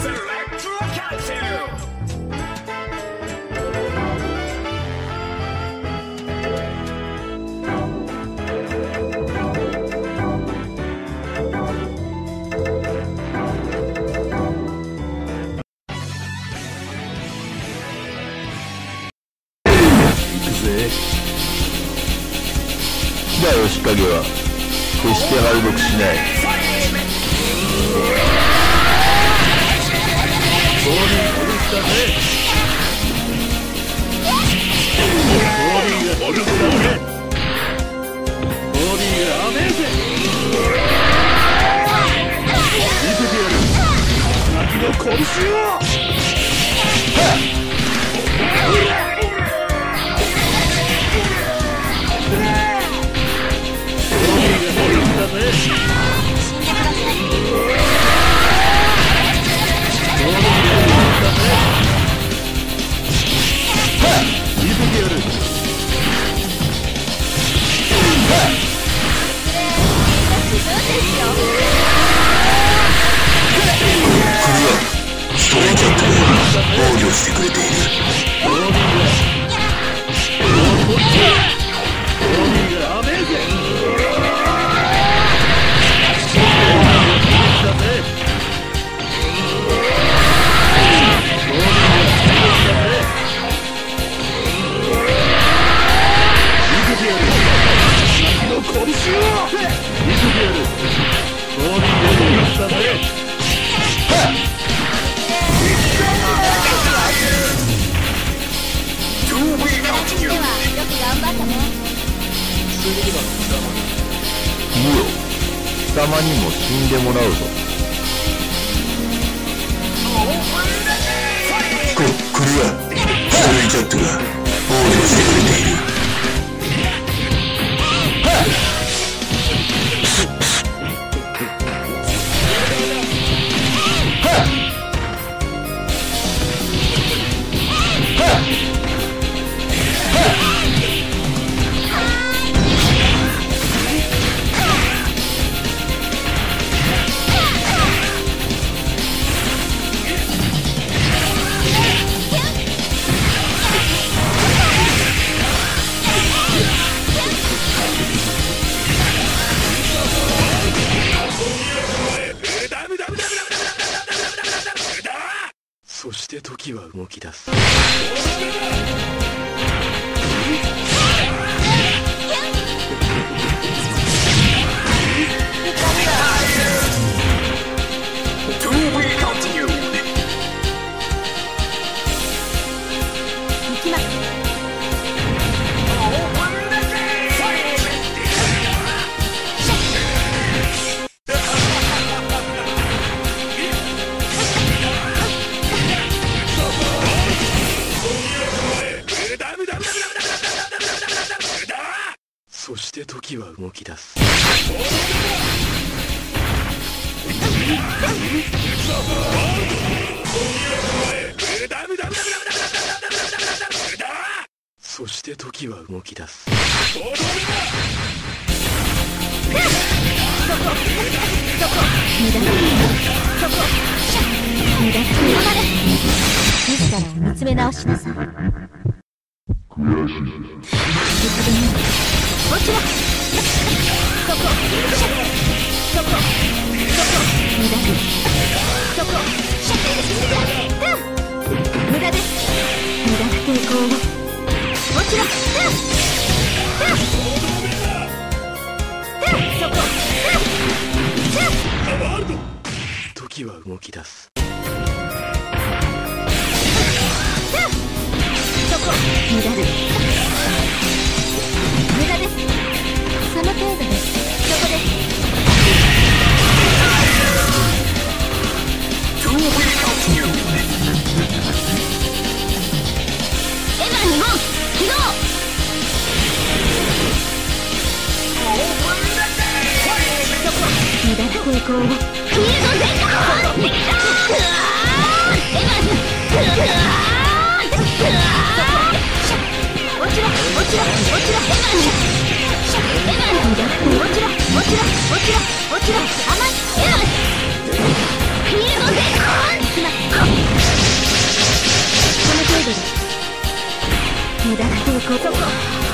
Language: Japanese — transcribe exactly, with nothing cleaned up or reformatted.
だよ、仕掛けは決して敗北しない。ボディー殺したぜ。ボディーが殺したぜ。ボディーが甘えぜ。見せてやる先の拳を。防御してくれている。貴様にも死んでもらうぞ。こ、これはストレイジャットが防御してくれている。そして時は動き出す。そして時は動き出す。そして時は動き出す。 自らを見つめ直しなさい。 悔しい。 こちら。そこ。そこ。そこ。無駄に。そこ。無駄です。無駄な抵抗を。こちら。そこ。 時は動き出す。 そこ。無駄です。無駄です。その程度です。そこです。エヴァにも起動。そこ。無駄な抵抗を。フィールド全開。エヴァン。落ちろ落ちろ落ちろエヴァンにエヴァンに落ちろ落ちろ落ちろ落ちろ甘いエヴァンフィールドでコーン無駄な抵抗そこ